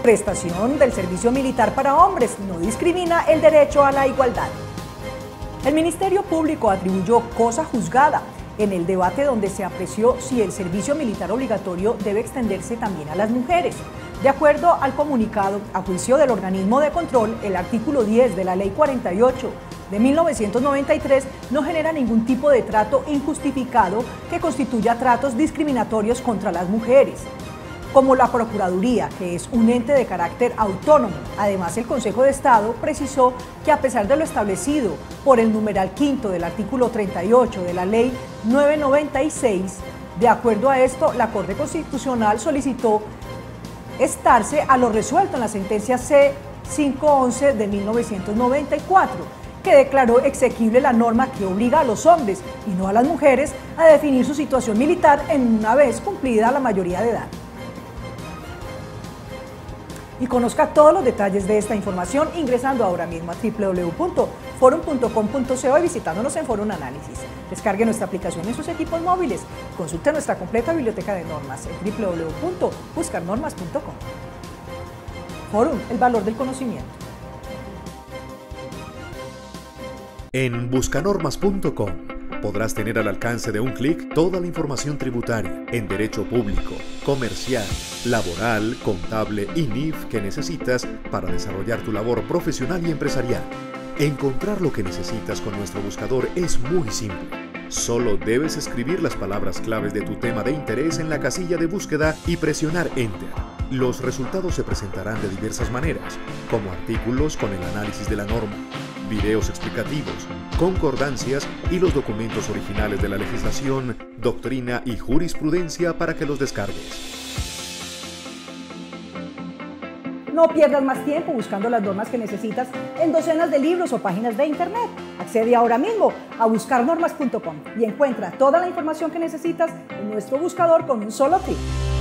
prestación del servicio militar para hombres no discrimina el derecho a la igualdad. El Ministerio Público atribuyó cosa juzgada en el debate donde se apreció si el servicio militar obligatorio debe extenderse también a las mujeres. De acuerdo al comunicado, a juicio del organismo de control, el artículo 10 de la Ley 48 de 1993 no genera ningún tipo de trato injustificado que constituya tratos discriminatorios contra las mujeres. Como la Procuraduría, que es un ente de carácter autónomo. Además, el Consejo de Estado precisó que a pesar de lo establecido por el numeral quinto del artículo 38 de la Ley 996, de acuerdo a esto, la Corte Constitucional solicitó estarse a lo resuelto en la sentencia C-511 de 1994, que declaró exequible la norma que obliga a los hombres y no a las mujeres a definir su situación militar una vez cumplida la mayoría de edad. Y conozca todos los detalles de esta información ingresando ahora mismo a www.forum.com.co y visitándonos en Forum Análisis. Descargue nuestra aplicación en sus equipos móviles. Consulte nuestra completa biblioteca de normas en www.buscarnormas.com. Forum, el valor del conocimiento. En buscanormas.com podrás tener al alcance de un clic toda la información tributaria en derecho público, comercial, laboral, contable y NIF que necesitas para desarrollar tu labor profesional y empresarial. Encontrar lo que necesitas con nuestro buscador es muy simple. Solo debes escribir las palabras claves de tu tema de interés en la casilla de búsqueda y presionar Enter. Los resultados se presentarán de diversas maneras, como artículos con el análisis de la norma, videos explicativos, concordancias y los documentos originales de la legislación, doctrina y jurisprudencia para que los descargues. No pierdas más tiempo buscando las normas que necesitas en docenas de libros o páginas de internet. Accede ahora mismo a buscarnormas.com y encuentra toda la información que necesitas en nuestro buscador con un solo clic.